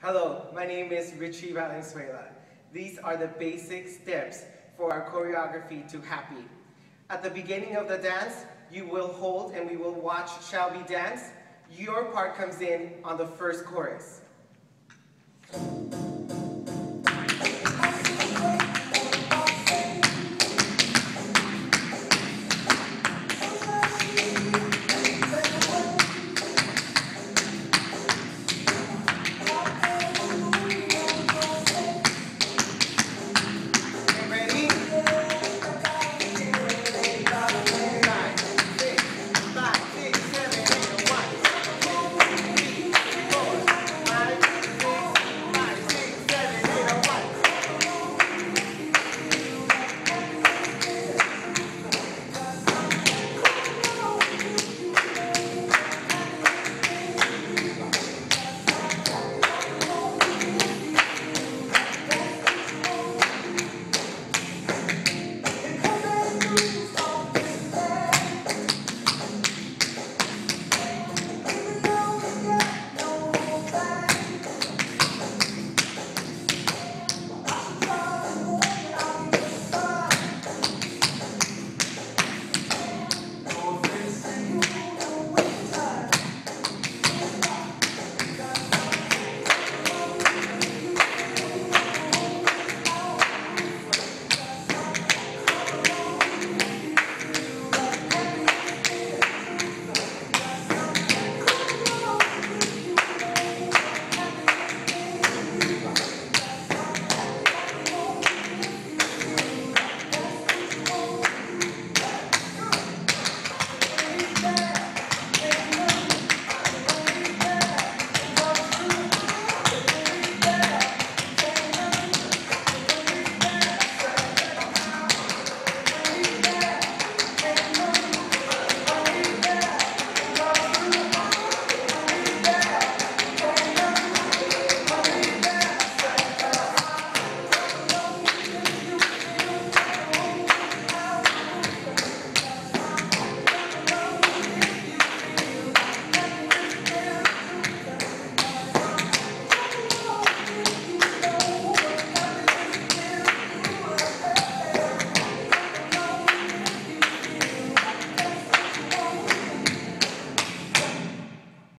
Hello, my name is Richie Valenzuela. These are the basic steps for our choreography to Happy. At the beginning of the dance, you will hold and we will watch Shall We Dance. Your part comes in on the first chorus.